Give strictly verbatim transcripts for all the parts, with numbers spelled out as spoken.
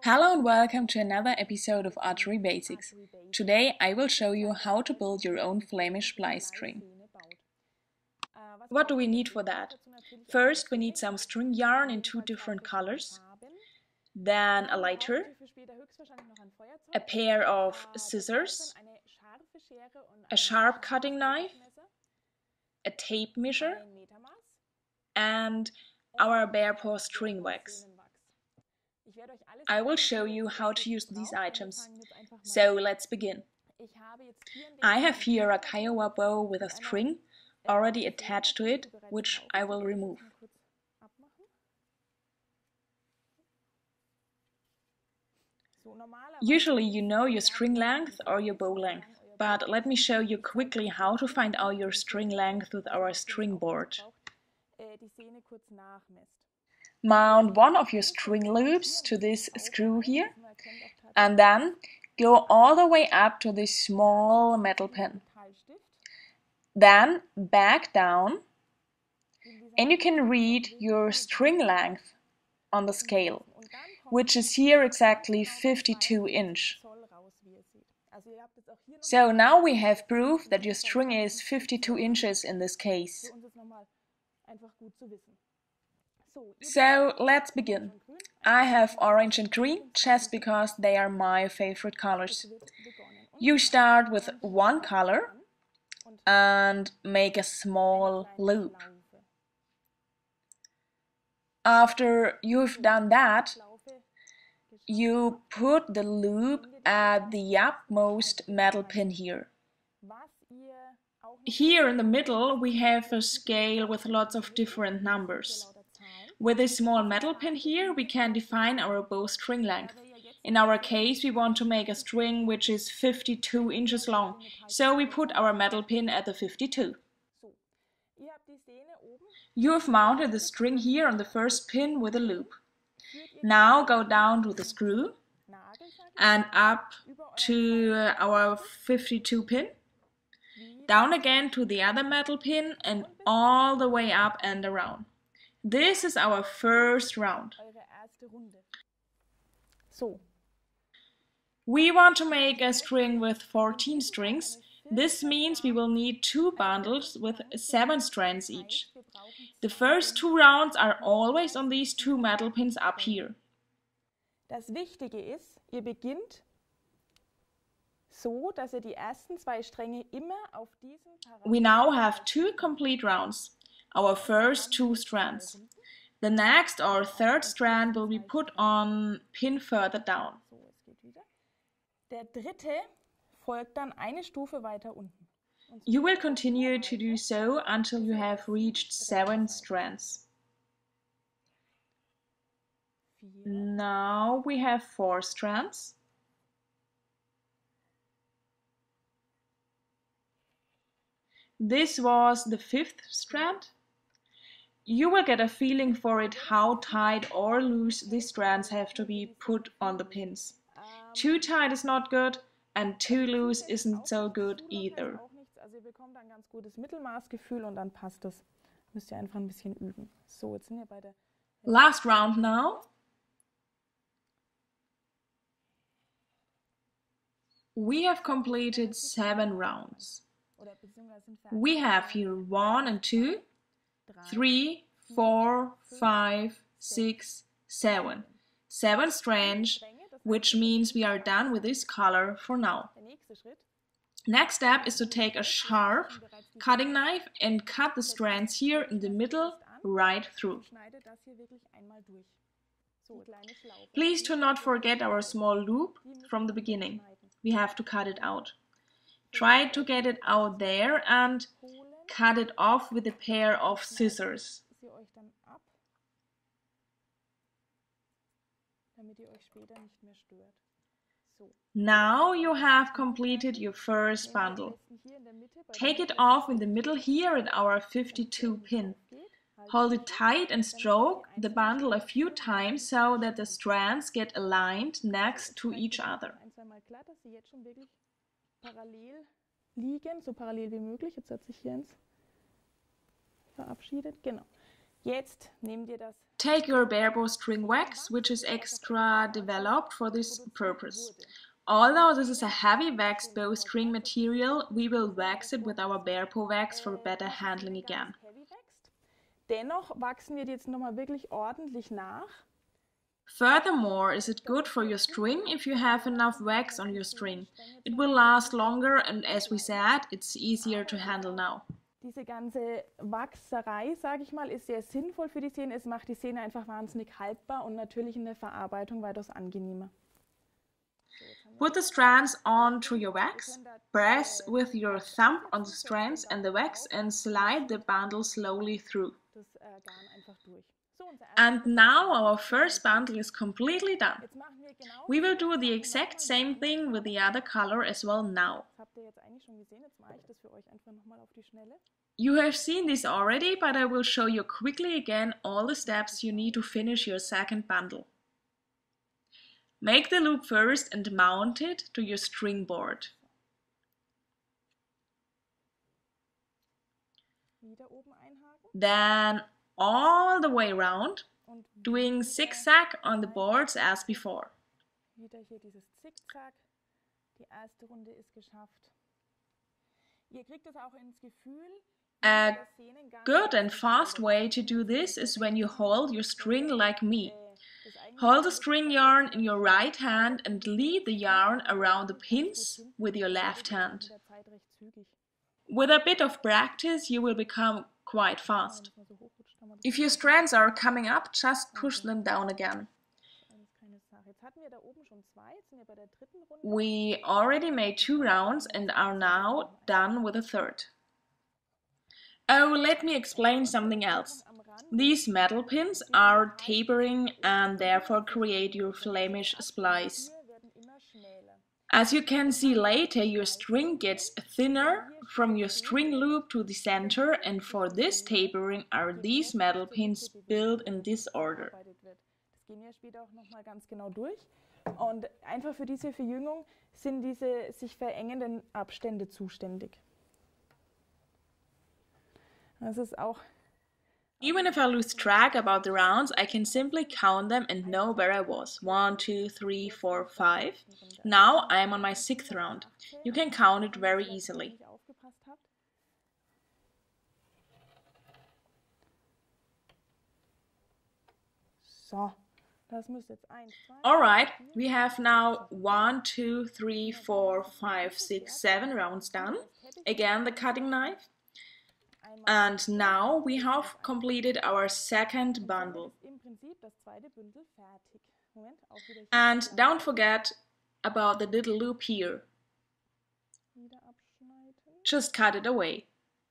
Hello and welcome to another episode of Archery Basics. Today I will show you how to build your own Flemish fly string. What do we need for that? First we need some string yarn in two different colors, then a lighter, a pair of scissors, a sharp cutting knife, a tape measure, and our bear paw string wax. I will show you how to use these items. So let's begin. I have here a Kiowa bow with a string already attached to it, which I will remove. Usually you know your string length or your bow length, but let me show you quickly how to find out your string length with our string board. Mount one of your string loops to this screw here, and then go all the way up to this small metal pin. Then back down, and you can read your string length on the scale, which is here exactly fifty-two inch. So now we have proof that your string is fifty-two inches in this case. So let's begin. I have orange and green just because they are my favorite colors. You start with one color and make a small loop. After you've done that, you put the loop at the upmost metal pin here. Here in the middle we have a scale with lots of different numbers. With this small metal pin here we can define our bow string length. In our case we want to make a string which is fifty-two inches long, so we put our metal pin at the fifty-two. You have mounted the string here on the first pin with a loop. Now go down to the screw and up to our fifty-two pin, down again to the other metal pin and all the way up and around. This is our first round. We want to make a string with fourteen strings. This means we will need two bundles with seven strands each. The first two rounds are always on these two metal pins up here. Das Wichtige ist, ihr beginnt so, dass ihr die ersten zwei Stränge immer auf diesen We now have two complete rounds, our first two strands. The next or third strand will be put on pin further down. Der dritte folgt dann eine Stufe weiter unten. You will continue to do so until you have reached seven strands. Now we have four strands. This was the fifth strand. You will get a feeling for it how tight or loose these strands have to be put on the pins. Too tight is not good and too loose isn't so good either. Also ihr bekommt ein ganz gutes Mittelmaßgefühl und dann passt es. Müsst ihr einfach ein bisschen üben. So, jetzt sind wir bei der Last round now. We have completed seven rounds. We have here one and two, three, four, five, six, seven. Seven strands, which means we are done with this color for now. Next step is to take a sharp cutting knife and cut the strands here in the middle right through. Please do not forget our small loop from the beginning. We have to cut it out. Try to get it out there and cut it off with a pair of scissors. Now you have completed your first bundle. Take it off in the middle here at our fifty-two pin. Hold it tight and stroke the bundle a few times so that the strands get aligned next to each other. Parallel liegen, so parallel wie möglich. Jetzt hat sich hier eins verabschiedet. Genau. Jetzt nehmt ihr das. Take your barebow string wax, which is extra developed for this purpose. Although this is a heavy waxed bowstring material, we will wax it with our barebow wax for better handling again. Dennoch wachsen wir jetzt nochmal wirklich ordentlich nach. Furthermore, is it good for your string if you have enough wax on your string? It will last longer and, as we said, it's easier to handle now. Diese ganze Wachserei, sage ich mal, ist sehr sinnvoll für die Sehne. Es macht die Sehne einfach wahnsinnig haltbar und natürlich in der Verarbeitung weitaus angenehmer. Put the strands onto your wax, press with your thumb on the strands and the wax and slide the bundle slowly through. And now our first bundle is completely done. We will do the exact same thing with the other color as well now. You have seen this already, but I will show you quickly again all the steps you need to finish your second bundle. Make the loop first and mount it to your string board. Then all the way around, doing zigzag on the boards as before. A good and fast way to do this is when you hold your string like me. Hold the string yarn in your right hand and lead the yarn around the pins with your left hand. With a bit of practice, you will become quite fast. If your strands are coming up, just push them down again. We already made two rounds and are now done with a third. Oh, let me explain something else. These metal pins are tapering and therefore create your Flemish splice. As you can see later, your string gets thinner from your string loop to the center, and for this tapering are these metal pins built in this order. Und einfach für diese Verjüngung sind diese sich verengenden Abstände zuständig. Das ist auch. Even if I lose track about the rounds, I can simply count them and know where I was. One, two, three, four, five. Now I am on my sixth round. You can count it very easily. So. Das muss jetzt eins, zwei, Alright, we have now one, two, three, four, five, six, seven rounds done. Again the cutting knife. And now we have completed our second bundle. And don't forget about the little loop here. Just cut it away.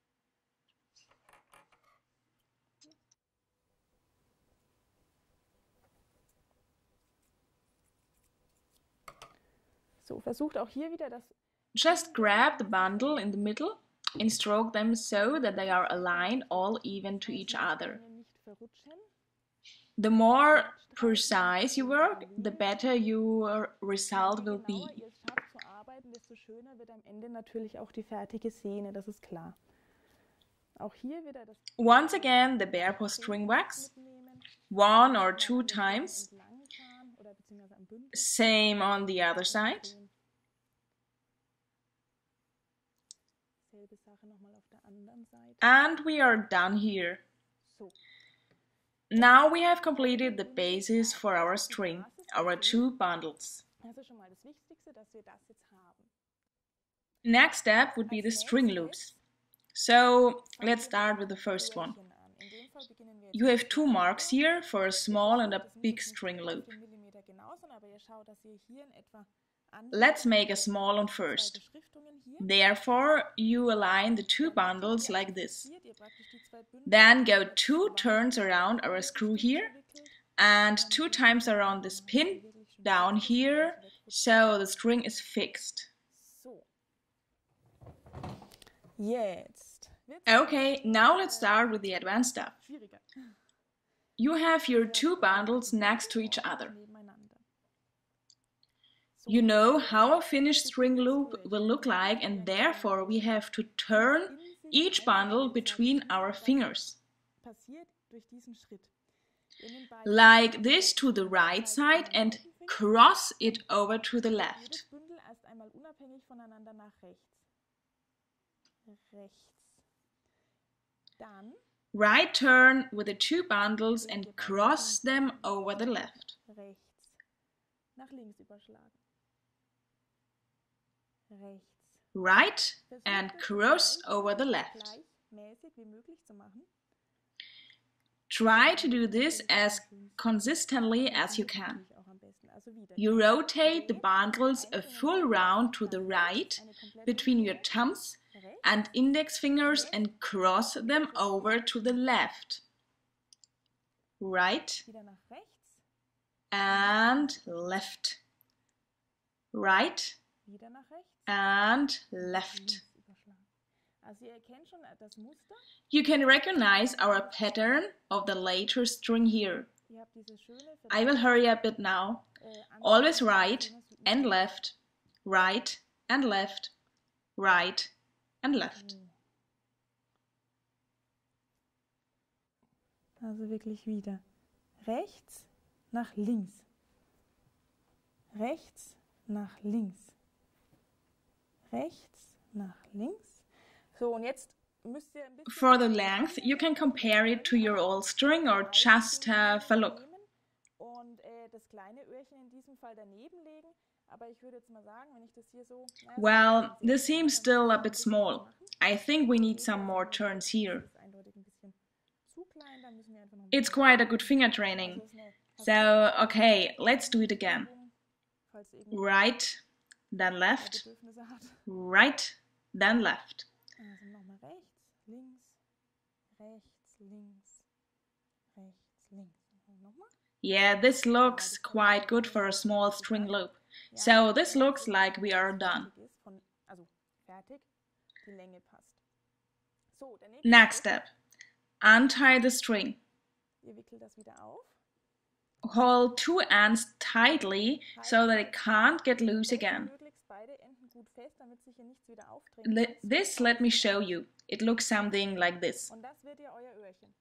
So, versucht auch hier wieder das. Just grab the bundle in the middle and stroke them so that they are aligned all even to each other. The more precise you work, the better your result will be. Desto schöner wird am Ende natürlich auch die fertige Sehne, das ist klar. Auch hier wieder das. Once again, the barebow string wax, one or two times. Same on the other side. And we are done here. Now we have completed the basis for our string, our two bundles. Next step would be the string loops. So let's start with the first one. You have two marks here for a small and a big string loop. Let's make a small one first. Therefore, you align the two bundles like this. Then go two turns around our screw here and two times around this pin down here, so the string is fixed. Okay, now let's start with the advanced stuff. You have your two bundles next to each other. You know how a finished string loop will look like, and therefore we have to turn each bundle between our fingers. durch diesen Schritt. Like this to the right side and cross it over to the left. Jedes Bündel erst einmal unabhängig voneinander nach rechts. Rechts. Dann Right turn with the two bundles and cross them over the left. rechts. Nach links überschlagen. Rechts. Right and cross over the left. Gleichmäßig wie möglich zu machen. Try to do this as consistently as you can. You rotate the bundles a full round to the right between your thumbs and index fingers and cross them over to the left. Right Wieder nach rechts. and left. Right Wieder nach rechts. and left. Links überschlagen. Also ihr erkennt schon das Muster. You can recognize our pattern of the later string here. Ihr habt diese schöne I will hurry a bit now. äh, Always right and left, right and left, right and left. Also wirklich wieder. Rechts nach links. Rechts nach links. Rechts nach links. So, und jetzt müsst ihr ein bisschen... For the length, you can compare it to your old string or just have a look. Und äh, das kleine Öhrchen in diesem Fall daneben legen. Aber ich würde jetzt mal sagen, wenn ich das hier so... naja, Well, this seems still a bit small. I think we need some more turns here. das ist eindeutig ein bisschen zu klein, da müssen wir einfach noch ein It's quite a good finger training. So, okay, let's do it again. falls ihr irgendwie Right, then left, Bedürfnisse hat. right, then left. Also nochmal rechts, links, rechts, links, rechts, links. Und nochmal. Yeah, this looks quite good for a small string loop. So this looks like we are done. Fertig ist von, also fertig, die Länge passt. So, der nächste Next ist, step. Untie the string. ihr wickelt das wieder auf. Hold two ends tightly so that it can't get loose again. Möglichst beide Enden gut fest, damit sich hier nichts wieder aufdrehen Le- kann. this let me show you. It looks something like this. Und das wird ja euer Öhrchen.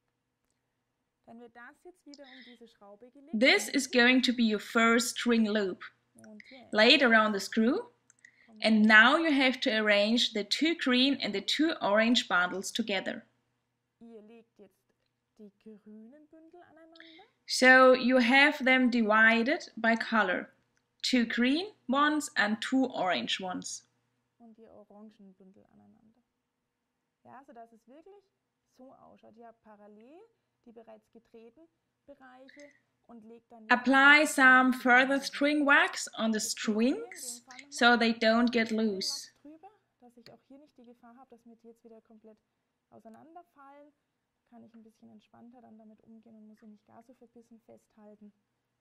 Dann wird das jetzt wieder um diese Schraube gelegt. This is going to be your first string loop. Und jetzt Lay it around the screw. kommt And now you have to arrange the two green and the two orange bundles together. ihr legt jetzt die grünen Bündel aneinander. So you have them divided by color. Two green ones and two orange ones. Und die orangen Bündel aneinander. Ja, sodass es wirklich so ausschaut. Ihr habt parallel die bereits gedrehten Bereiche und legt dann Apply some further string wax on the strings so they don't get loose. drüber, dass ich auch hier nicht die Gefahr habe, dass mir die jetzt wieder komplett auseinanderfallen. Kann ich ein bisschen entspannter dann damit umgehen und muss sie nicht gar so verbissen festhalten.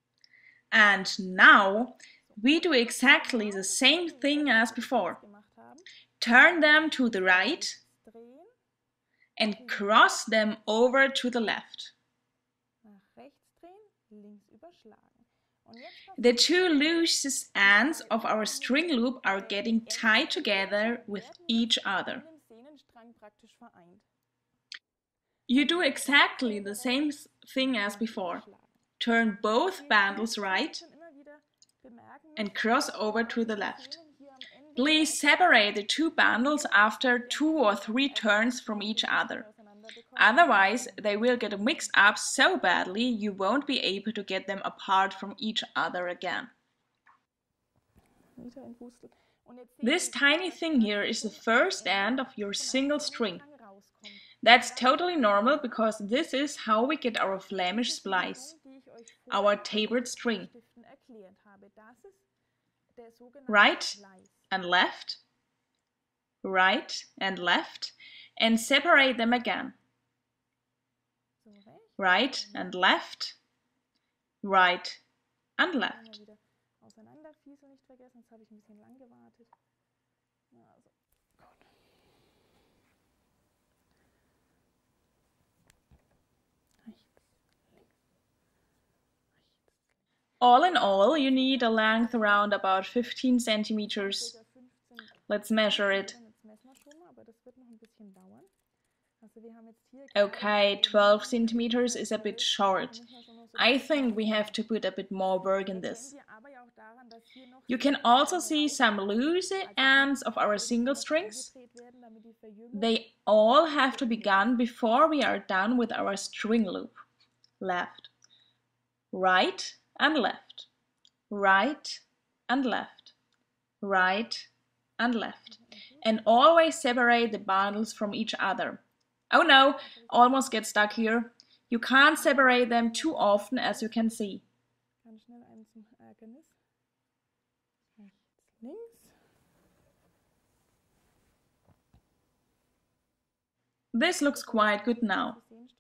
And now we do exactly the same thing as before. Gemacht haben. Turn them to the right Drehen, and cross them over to the left. nach rechts drehen, links überschlagen. Und jetzt The two loosest ends of our string loop are getting tied together with each other. einen Sehnenstrang praktisch vereint. You do exactly the same thing as before. Turn both bundles right Schon immer wieder bemerken and cross over to the left. hier am Ende Please separate the two bundles after two or three turns from each other. auseinanderbekommen. Otherwise, they will get mixed up so badly you won't be able to get them apart from each other again. Wieder entwurzelt. Und jetzt seht This ihr, tiny thing here is the first end of your single string. Strang rauskommt. That's totally normal because this is how we get our Flemish splice, Die ich euch our tapered string. Stiften erklärt habe. Das ist der sogenannte Right Slice. and left, right and left, and separate them again. So rechts, Right and left, right and einmal left. wieder auseinanderfieseln, nicht vergessen. Jetzt habe ich ein bisschen lang gewartet. Also, gut. Rechts, links, rechts. All in all, you need a length around about fifteen centimeters. Circa fünfzehn Let's measure it. Jetzt messen wir schon mal, aber das wird noch ein bisschen dauern. Okay, twelve centimeters is a bit short. I think we have to put a bit more work in this. You can also see some loose ends of our single strings. They all have to be gone before we are done with our string loop. Left, right and left, right and left, right and left. And always separate the bundles from each other. Oh no, almost get stuck here. You can't separate them too often, as you can see. This looks quite good now.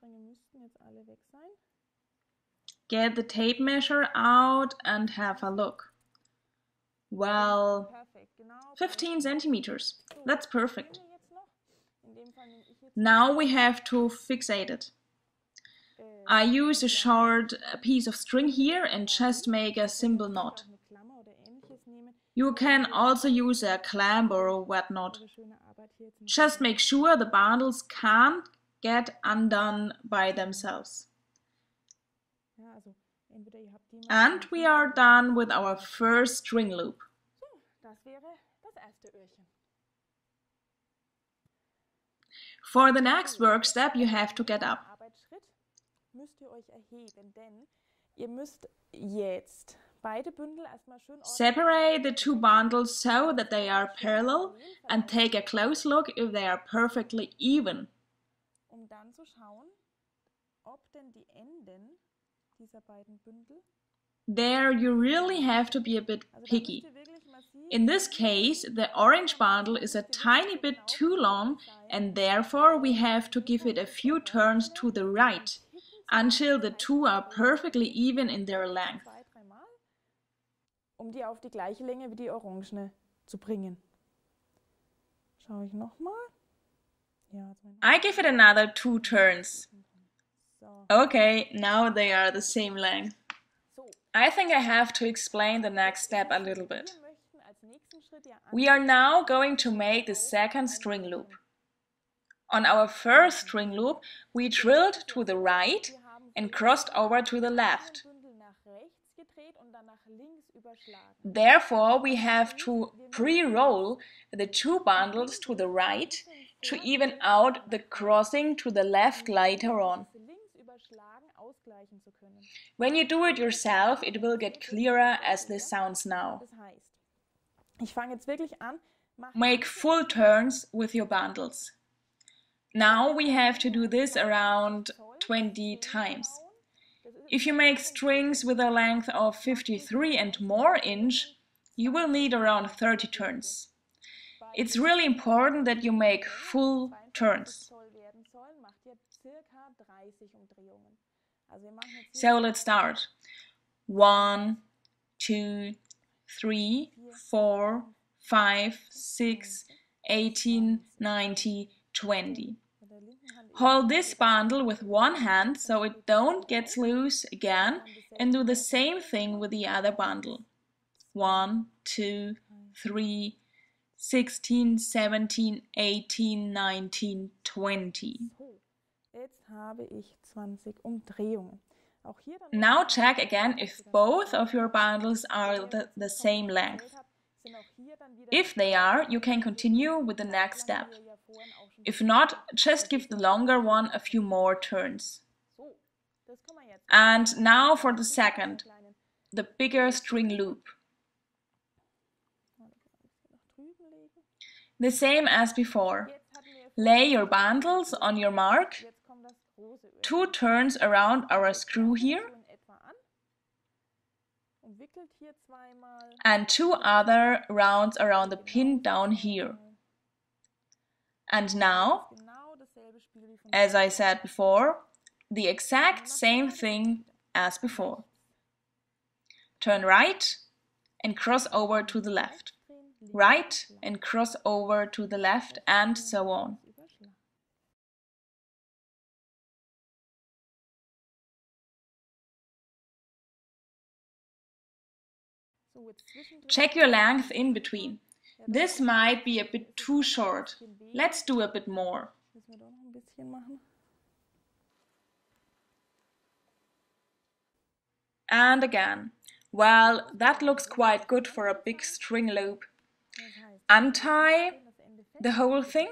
Get the tape measure out and have a look. Well, fifteen centimeters. That's perfect. Now we have to fixate it. I use a short piece of string here and just make a simple knot. You can also use a clamp or a whatnot. Just make sure the bundles can't get undone by themselves. And we are done with our first string loop. For the next work step, you have to get up. Separate the two bundles so that they are parallel and take a close look if they are perfectly even. There you really have to be a bit picky. In this case, the orange bundle is a tiny bit too long and therefore we have to give it a few turns to the right until the two are perfectly even in their length. Um die auf die gleiche Länge wie die orangene zu bringen. Schaue ich nochmal. Ja, I give it another two turns. Okay, now they are the same length. I think I have to explain the next step a little bit. We are now going to make the second string loop. On our first string loop, we drilled to the right and crossed over to the left. Therefore, we have to pre-roll the two bundles to the right to even out the crossing to the left later on. When you do it yourself, it will get clearer as this sounds now. Make full turns with your bundles. Now we have to do this around twenty times. If you make strings with a length of fifty-three and more inch, you will need around thirty turns. It's really important that you make full turns. So let's start. One, two, three, four, five, six, eighteen, nineteen, twenty. Hold this bundle with one hand so it don't get loose again and do the same thing with the other bundle. One, two, three, sixteen, seventeen, eighteen, nineteen, twenty. Now check again if both of your bundles are the, the same length. If they are, you can continue with the next step. If not, just give the longer one a few more turns. And now for the second, the bigger string loop. The same as before. Lay your bundles on your mark, two turns around our screw here, and two other rounds around the pin down here. And now, as I said before, the exact same thing as before. Turn right and cross over to the left. Right and cross over to the left, and so on. Check your length in between. This might be a bit too short. Let's do a bit more. Müssen wir doch noch ein bisschen machen. And again. Well, that looks quite good for a big string loop. Untie the whole thing.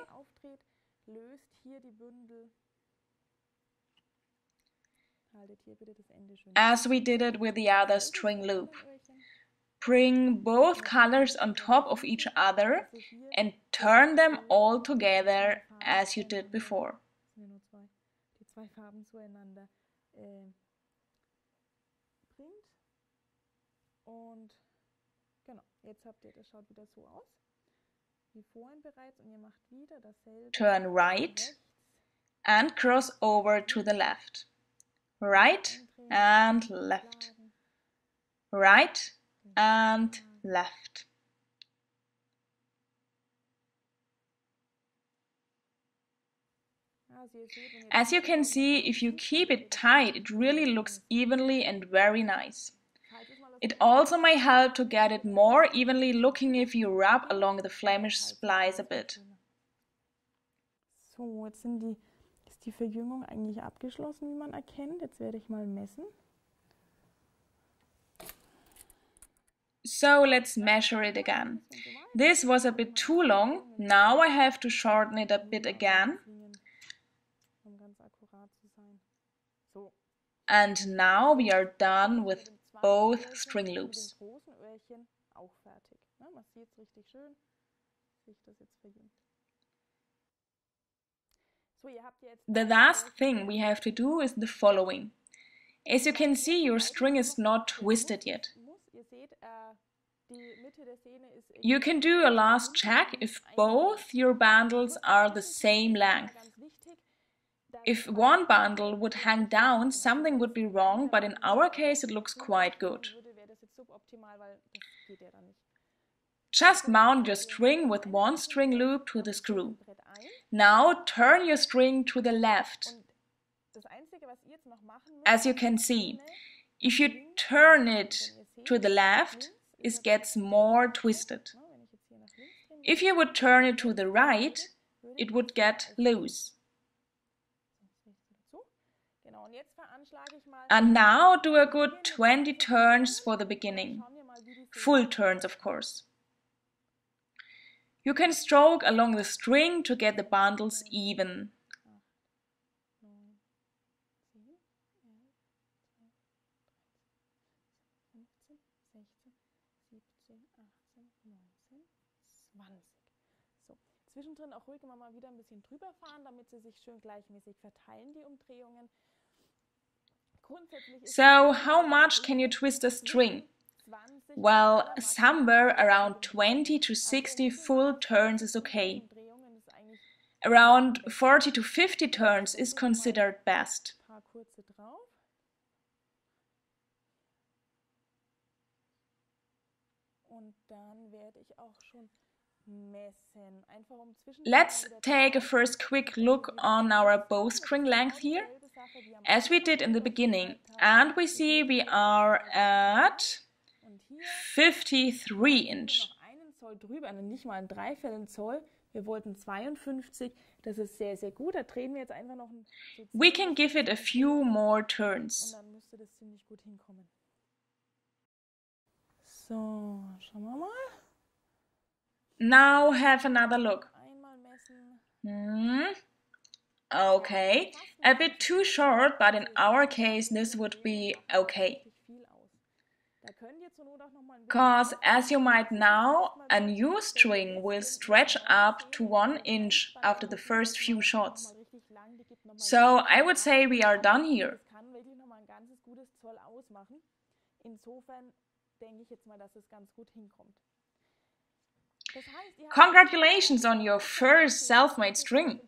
As we did it with the other string loop. Bring both colors on top of each other and turn them all together as you did before. Und genau, jetzt habt ihr, das schaut wieder so aus, wie vorhin bereits, und ihr macht wieder dasselbe. Turn right and cross over to the left. Right and left. Right and left. As you can see, if you keep it tight, it really looks evenly and very nice. It also may help to get it more evenly looking if you rub along the Flemish splice a bit. So, jetzt sind die, ist die Verjüngung eigentlich abgeschlossen, wie man erkennt. Jetzt werde ich mal messen. So let's measure it again. This was a bit too long. Now I have to shorten it a bit again. And now we are done with both string loops. The last thing we have to do is the following. As you can see, your string is not twisted yet. You can do a last check if both your bundles are the same length. If one bundle would hang down, something would be wrong, but in our case it looks quite good. Just mount your string with one string loop to the screw. Now turn your string to the left. As you can see, if you turn it to the left, it gets more twisted. If you would turn it to the right, it would get loose. And now do a good twenty turns for the beginning. Full turns, of course. You can stroke along the string to get the bundles even. Zwischendrin auch ruhig immer mal wieder ein bisschen drüber fahren, damit sie sich schön gleichmäßig verteilen, die Umdrehungen. So, how much can you twist a string? Well, somewhere around twenty to sixty full turns is okay. Around forty to fifty turns is considered best. Let's take a first quick look on our bowstring length here, as we did in the beginning, and we see we are at fifty-three inch. Nicht mal ein Dreiviertel Zoll. Wir wollten zweiundfünfzig. Das ist sehr, sehr gut. Da drehen wir jetzt einfach noch ein. We can give it a few more turns. Und dann müsste das ziemlich gut hinkommen. So, schauen wir mal. Now have another look. Hmm. Okay, a bit too short, but in our case this would be okay. Cause as you might know, a new string will stretch up to one inch after the first few shots. So I would say we are done here. Congratulations on your first self-made string!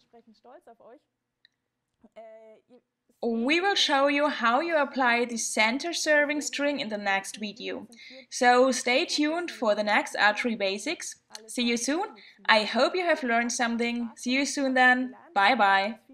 We will show you how you apply the center serving string in the next video. So stay tuned for the next archery basics. See you soon. I hope you have learned something. See you soon then. Bye bye.